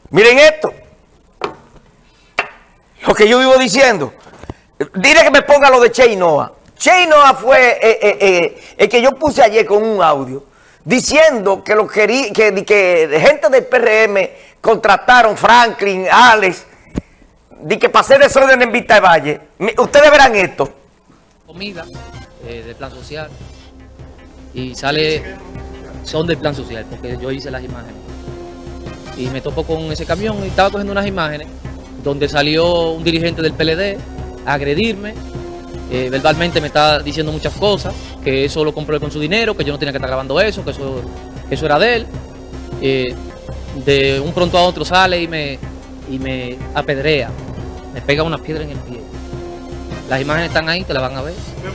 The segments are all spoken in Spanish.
Miren esto. Lo que yo vivo diciendo. Dile que me ponga lo de Cheinoa. Cheinoa fue el que yo puse ayer con un audio diciendo que gente del PRM contrataron Franklin, Alex, de que pasé desorden en Vista de Valle. Ustedes verán esto. Comida del plan social y son del plan social porque yo hice las imágenes y me topó con ese camión y estaba cogiendo unas imágenes donde salió un dirigente del PLD a agredirme, verbalmente me está diciendo muchas cosas, que eso lo compró con su dinero, que yo no tenía que estar grabando eso, que eso era de él. De un pronto a otro sale y me apedrea, me pega una piedra en el pie. Las imágenes están ahí, te las van a ver.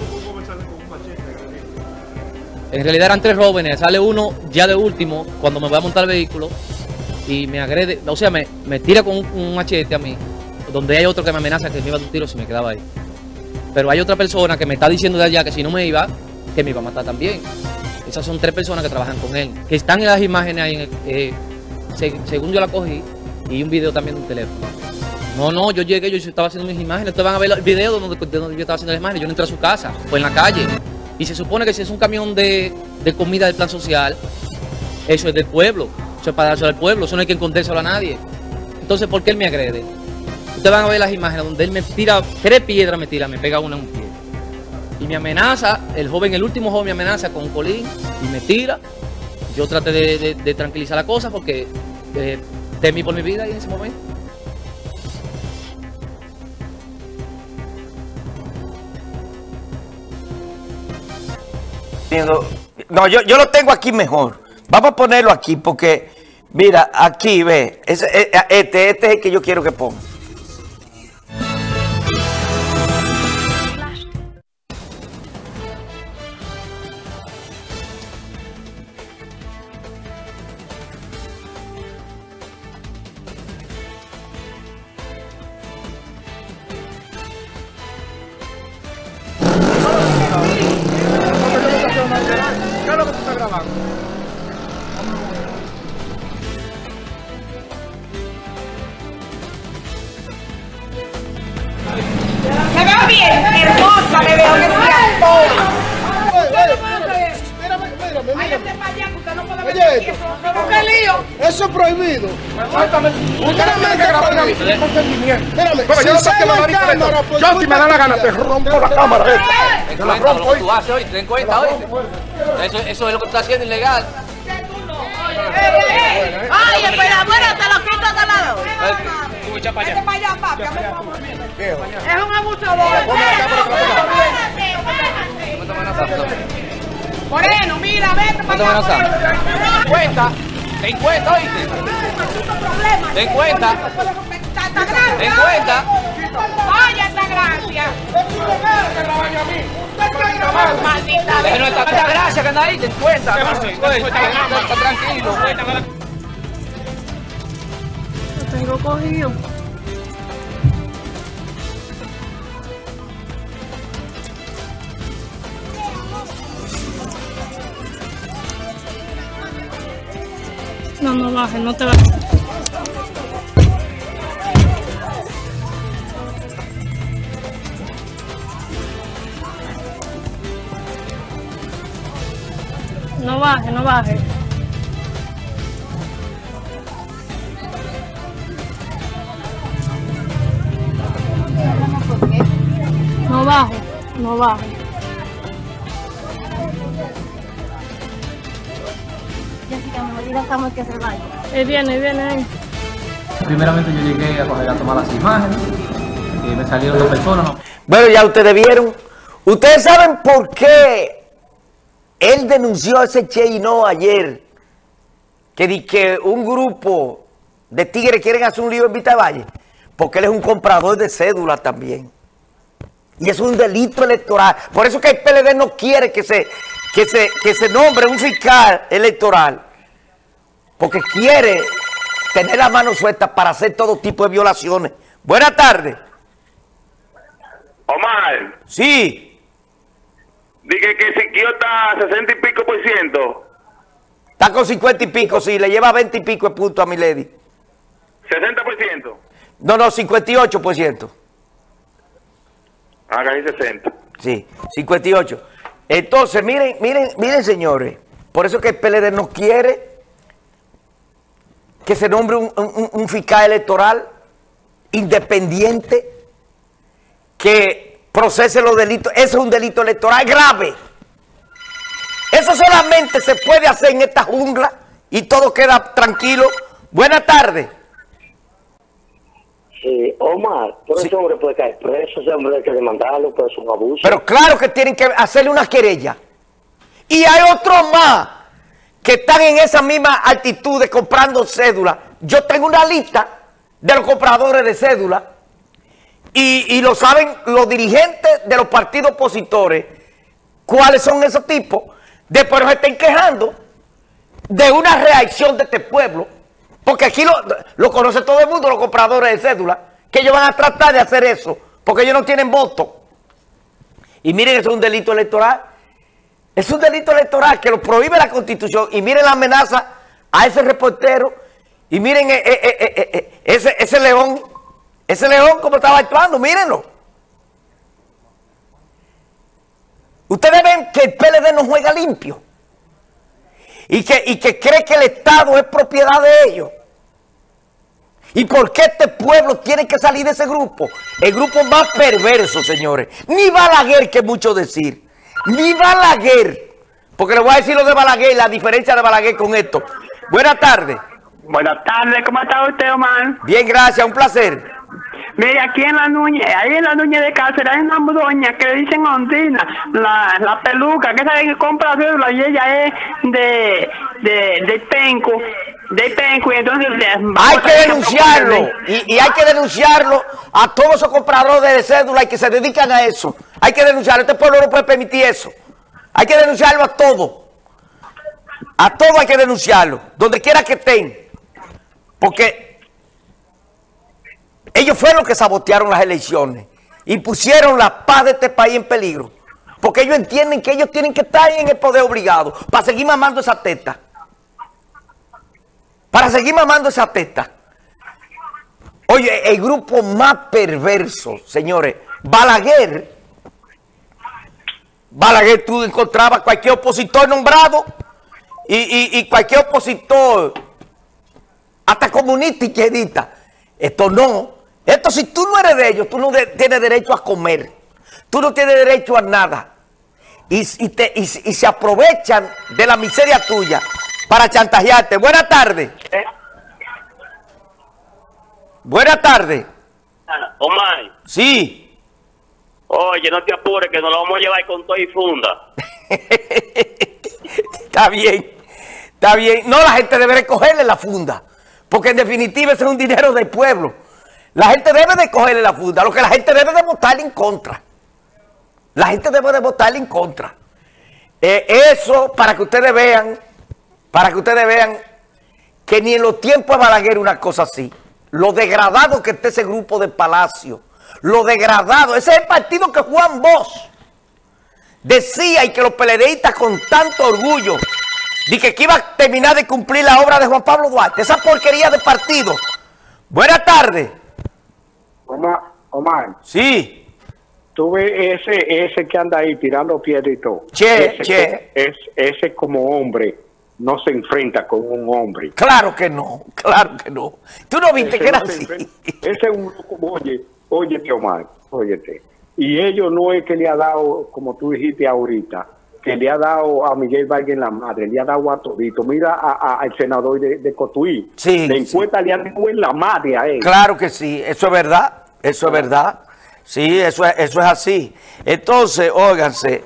En realidad eran 3 jóvenes, sale uno ya de último cuando me voy a montar el vehículo y me agrede, o sea, me tira con un machete a mí, donde hay otro que me amenaza que me iba a dar un tiro si me quedaba ahí. Pero hay otra persona que me está diciendo de allá que si no me iba, que me iba a matar también. Esas son 3 personas que trabajan con él, que están en las imágenes ahí, según yo la cogí, y un video también de un teléfono. No, yo llegué, yo estaba haciendo mis imágenes, ustedes van a ver el video donde yo estaba haciendo las imágenes, yo no entré a su casa, fue en la calle. Y se supone que si es un camión de comida del plan social, eso es del pueblo, eso es para dárselo al pueblo, eso no hay que escondérselo a nadie. Entonces, ¿por qué él me agrede? Ustedes van a ver las imágenes donde él me tira 3 piedras, me pega una en un pie. Y me amenaza, el último joven me amenaza con un colín y me tira. Yo traté de tranquilizar la cosa porque temí por mi vida ahí en ese momento. No, yo lo tengo aquí mejor. Vamos a ponerlo aquí porque, mira, aquí, ve, este es el que yo quiero que ponga. ¿Qué es lo que tú estás grabando? Me veo bien, hermosa, me veo que sea toda. Mírame. Váyase para allá, que usted no puede ver aquí eso. ¿Qué lío? Eso es prohibido. Exactamente. Usted no me graba una visita con consentimiento. Mírame, si se va en cámara, pues yo si me da la gana te rompo la cámara. Ten cuenta lo que tú haces hoy, ten cuenta hoy. Eso es lo que tú estás haciendo ilegal. Ay, espera, bueno, te lo quito de lado. Tú echa para Vete allá. para allá, papi. Es un abusador. Moreno, mira, vete para allá. Ten cuenta, oíste. Ten cuenta. Ten cuenta. Vaya esta gracia. Maldita vez. Pero esta gracia que anda ahí, ten cuenta. Está tranquilo. Lo tengo cogido. No bajes, no te bajes. No bajes. No bajes. Estamos que se vaya. Viene ahí. Primeramente yo llegué a tomar las imágenes y me salieron 2 personas. Bueno, ya ustedes vieron. Ustedes saben por qué él denunció a ese Cheinoa ayer. Que un grupo de tigres quieren hacer un lío en Vista de Valle. Porque él es un comprador de cédulas también. Y es un delito electoral. Por eso que el PLD no quiere que se nombre un fiscal electoral. Porque quiere tener la mano suelta para hacer todo tipo de violaciones. Buenas tardes. Omar, Sí. dije que Siquio está a 60 y pico %. Está con 50 y pico, sí. Le lleva 20 y pico de puntos a Milady. 60%. No, 58%. Ah, casi 60. Sí, 58. Entonces, miren, señores. Por eso que el PLD no quiere que se nombre un fiscal electoral independiente que procese los delitos. Eso es un delito electoral grave. Eso solamente se puede hacer en esta jungla y todo queda tranquilo. Buenas tardes. Sí, Omar, por ese hombre puede caer preso, ese hombre hay que demandarlo, pero es un abuso. Pero claro que tienen que hacerle una querella. Y hay otros más que están en esa misma actitud de comprando cédulas. Yo tengo una lista de los compradores de cédulas y lo saben los dirigentes de los partidos opositores, cuáles son esos tipos. Después nos estén quejando de una reacción de este pueblo, porque aquí lo conoce todo el mundo, los compradores de cédulas, que ellos van a tratar de hacer eso, porque ellos no tienen voto. Y miren, eso es un delito electoral. Es un delito electoral que lo prohíbe la Constitución. Y miren la amenaza a ese reportero. Y miren ese león como estaba actuando, mírenlo. Ustedes ven que el PLD no juega limpio. Y que cree que el Estado es propiedad de ellos. ¿Y por qué este pueblo tiene que salir de ese grupo? El grupo más perverso, señores. Ni Balaguer, que mucho decir. Ni Balaguer. Porque le voy a decir lo de Balaguer, la diferencia de Balaguer con esto. Buenas tardes. Buenas tardes, ¿cómo está usted, Omar? Bien, gracias, un placer. Mire, aquí en la Núñez, ahí en la Núñez de Cáceres hay una doña que le dicen Ondina, la peluca, que sabe que compra cédula y ella es de Penco, y entonces... Hay que denunciarlo, y hay que denunciarlo a todos esos compradores de cédula y que se dedican a eso. Hay que denunciarlo, este pueblo no puede permitir eso. Hay que denunciarlo a todo. A todo hay que denunciarlo, donde quiera que estén. Porque ellos fueron los que sabotearon las elecciones y pusieron la paz de este país en peligro. Porque ellos entienden que ellos tienen que estar ahí en el poder obligado para seguir mamando esa teta. Para seguir mamando esa teta. Oye, el grupo más perverso, señores, Balaguer, tú encontrabas cualquier opositor nombrado y cualquier opositor, hasta comunista izquierdista. Esto no. Esto, si tú no eres de ellos, tú no tienes derecho a comer. Tú no tienes derecho a nada. Y se aprovechan de la miseria tuya para chantajearte. Buenas tardes. Buenas tardes. Omar. Sí. Oye, no te apures, que nos lo vamos a llevar con todo y funda. Está bien. Está bien. No, la gente debe recogerle la funda. Porque en definitiva ese es un dinero del pueblo. La gente debe de cogerle la funda. Lo que la gente debe de votar en contra. La gente debe de votar en contra. Eso para que ustedes vean que ni en los tiempos de Balaguer una cosa así. Lo degradado que está ese grupo de Palacio. Lo degradado. Ese es el partido que Juan Bosch decía, y que los PLDistas con tanto orgullo dije que iba a terminar de cumplir la obra de Juan Pablo Duarte. Esa porquería de partido. Buenas tardes. Omar. Sí. Tú ves ese que anda ahí tirando piedra y todo. Ese como hombre no se enfrenta con un hombre. Claro que no, claro que no. Tú no viste que era así. Ese es un loco, óyete, Omar, óyete. Y ellos no es que le ha dado, como tú dijiste ahorita, que le ha dado a Miguel Vargas en la madre, le ha dado a todito. Mira al senador de Cotuí. Sí. De encuesta le han dado en la madre a él. Claro que sí, eso es verdad, eso es verdad. Sí, eso es así. Entonces, óiganse,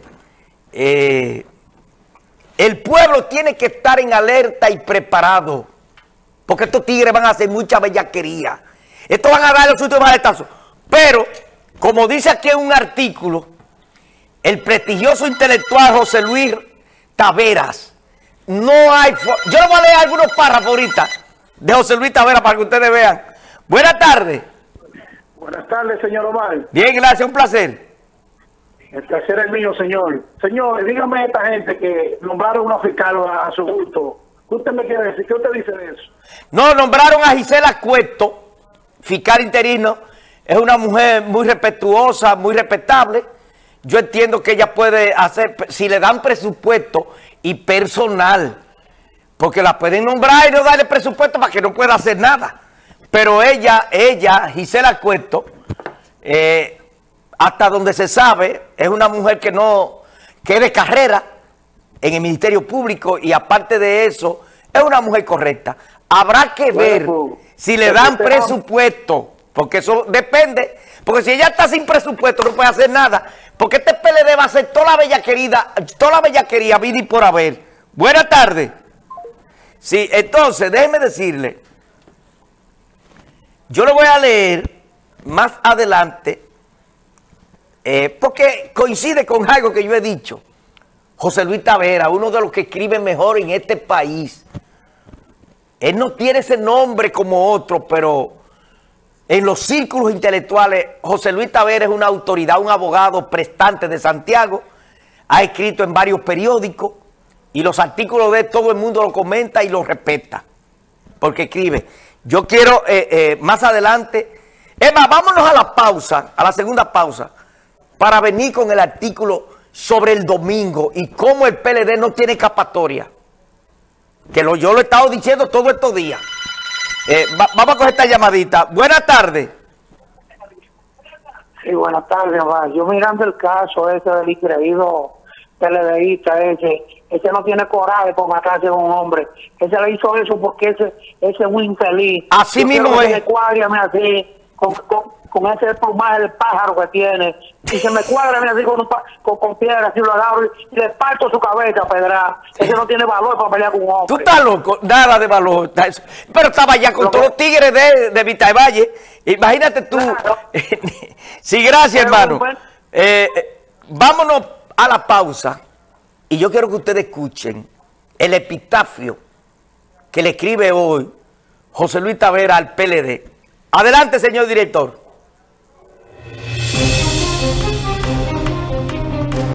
el pueblo tiene que estar en alerta y preparado, porque estos tigres van a hacer mucha bellaquería. Estos van a dar los últimos maletazos. Pero, como dice aquí en un artículo, el prestigioso intelectual José Luis Taveras, no hay... Yo les voy a leer algunos párrafos ahorita de José Luis Taveras para que ustedes vean. Buenas tardes. Buenas tardes, señor Omar. Bien, gracias, un placer. El placer es mío, señor. Señor, dígame a esta gente que nombraron una fiscal a su gusto ¿Qué usted me quiere decir? ¿Qué usted dice de eso? No, nombraron a Gisela Cueto, fiscal interino. Es una mujer muy respetuosa, muy respetable. Yo entiendo que ella puede hacer, si le dan presupuesto y personal, porque la pueden nombrar y no darle presupuesto para que no pueda hacer nada. Pero ella, Gisela Cueto, hasta donde se sabe, es una mujer que es de carrera en el Ministerio Público y aparte de eso, es una mujer correcta. Habrá que ver si le dan presupuesto, porque eso depende, porque si ella está sin presupuesto no puede hacer nada, porque este PLD va a hacer toda la bellaquería, vida y por haber. Buenas tardes. Sí, entonces, déjeme decirle, yo le voy a leer más adelante, porque coincide con algo que yo he dicho. José Luis Tavera, uno de los que escribe mejor en este país. Él no tiene ese nombre como otro, pero en los círculos intelectuales, José Luis Tavera es una autoridad, un abogado prestante de Santiago. Ha escrito en varios periódicos y los artículos de él todo el mundo lo comenta y lo respeta, porque escribe. Yo quiero más adelante, vámonos a la pausa, a la segunda pausa, para venir con el artículo sobre el domingo y cómo el PLD no tiene escapatoria. Que yo lo he estado diciendo todos estos días. Vamos a coger esta llamadita. Buenas tardes. Sí, buenas tardes, Omar. Yo mirando el caso ese del increído PLDista ese no tiene coraje por matarse a un hombre. Ese le hizo eso porque ese es un infeliz. Así yo mismo es. Que me cuadre así, con ese plumaje del pájaro que tiene. Y se me cuadra así con piedras, así lo agarro y le parto su cabeza, pedra. Ese no tiene valor para pelear con un hombre. Tú estás loco, nada de valor. Pero estaba allá con todos los tigres de Vita Valle. Imagínate tú. Claro. Sí, gracias, hermano. Vámonos a la pausa. Y yo quiero que ustedes escuchen el epitafio que le escribe hoy José Luis Tavera al PLD. Adelante, señor director.